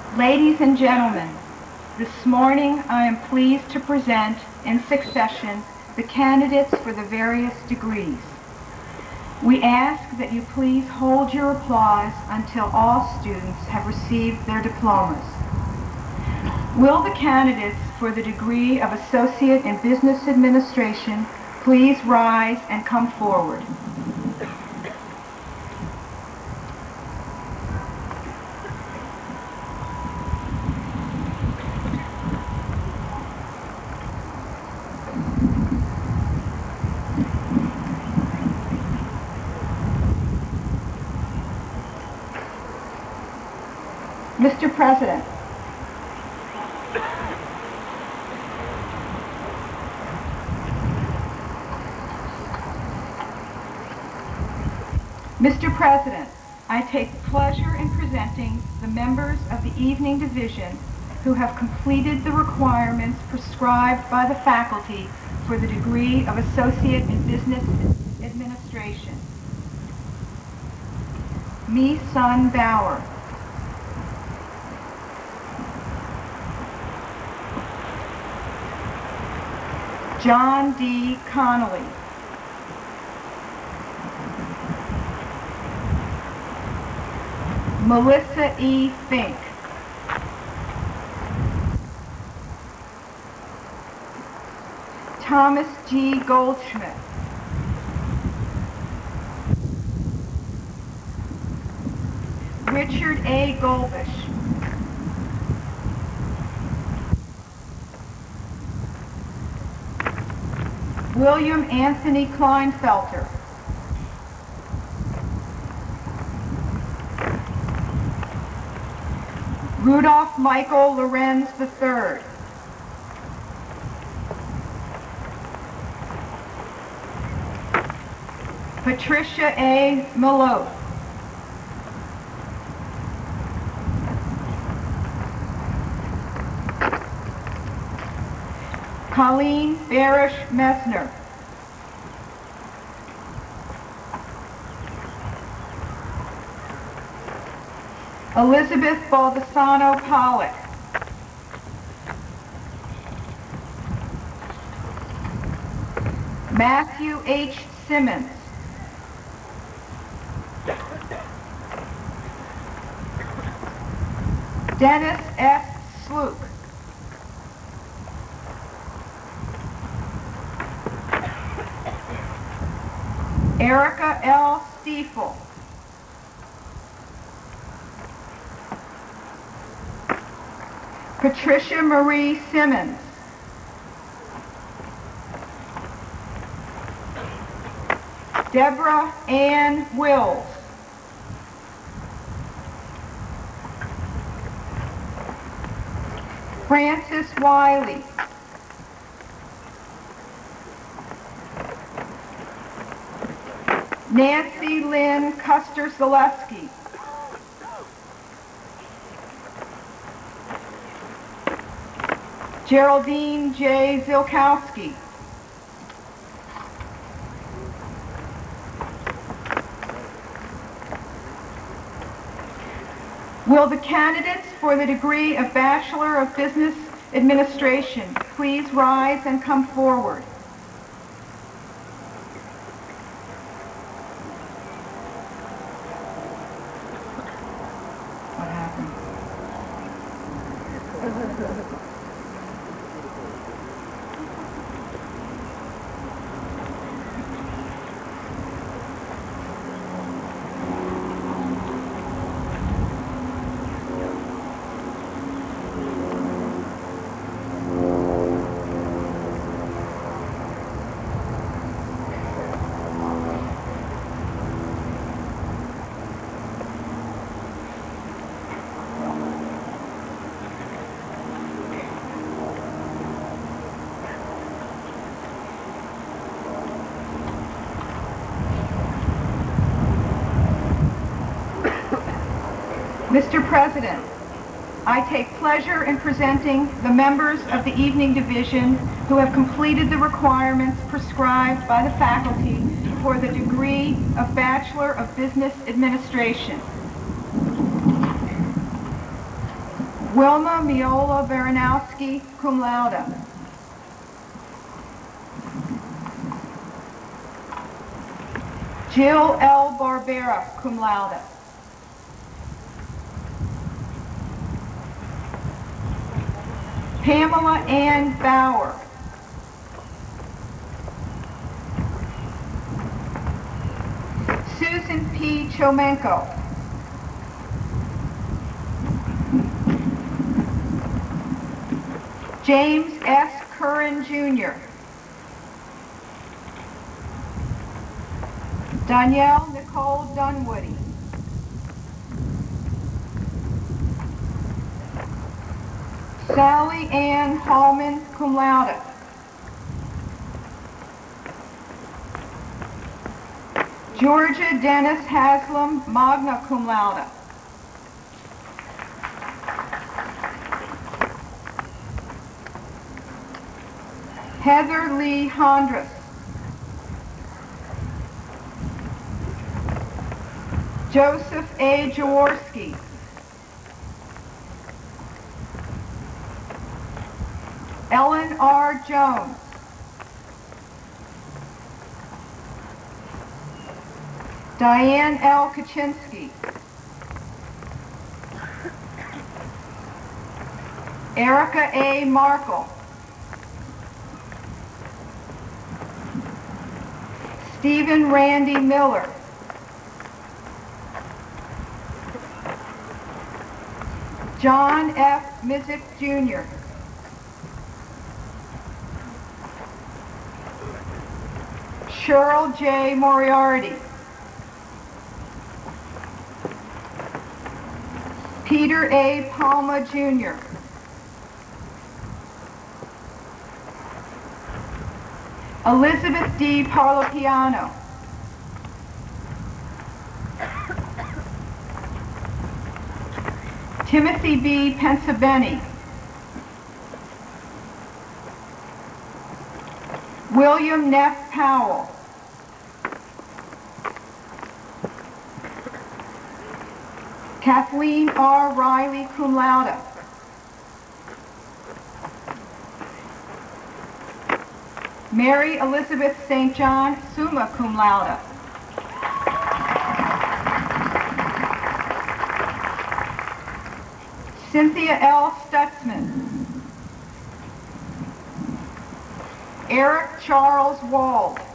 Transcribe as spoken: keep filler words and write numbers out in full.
Ladies and gentlemen, this morning I am pleased to present in succession the candidates for the various degrees. We ask that you please hold your applause until all students have received their diplomas. Will the candidates for the degree of Associate in Business Administration please rise and come forward? Mister President, Mister President, I take pleasure in presenting the members of the evening division who have completed the requirements prescribed by the faculty for the degree of Associate in Business Administration. Mi Sun Bauer. John D. Connolly. Melissa E. Fink. Thomas G. Goldschmidt. Richard A. Golbish. William Anthony Kleinfelter. Rudolph Michael Lorenz the third. Patricia A. Malote. Colleen Barish Messner. Elizabeth Baldessano Pollock. Matthew H. Simmons. Dennis S. Slook. Erica L. Stiefel. Patricia Marie Simmons. Deborah Ann Wills. Francis Wiley. Nancy Lynn Custer-Zaleski. Geraldine J. Zilkowski. Will the candidates for the degree of Bachelor of Business Administration please rise and come forward? What happened? Mister President, I take pleasure in presenting the members of the evening division who have completed the requirements prescribed by the faculty for the degree of Bachelor of Business Administration. Wilma Miola Baranowski, cum laude. Jill L. Barbera, cum laude. Pamela Ann Bauer. Susan P. Chomenko. James S. Curran, Junior Danielle Nicole Dunwoody. Sally Ann Hallman, cum laude. Georgia Dennis Haslam, magna cum laude. Heather Lee Hondras. Joseph A. Jaworski. Ellen R. Jones. Diane L. Kaczynski. Erica A. Markle. Stephen Randy Miller. John F. Mizik, Junior Cheryl J. Moriarty. Peter A. Palma, Junior Elizabeth D. Parlapiano. Timothy B. Pensabeni. William Neff Powell. Kathleen R. Riley, cum laude. Mary Elizabeth Saint John, summa cum laude. Cynthia L. Stutzman. Eric Charles Wald.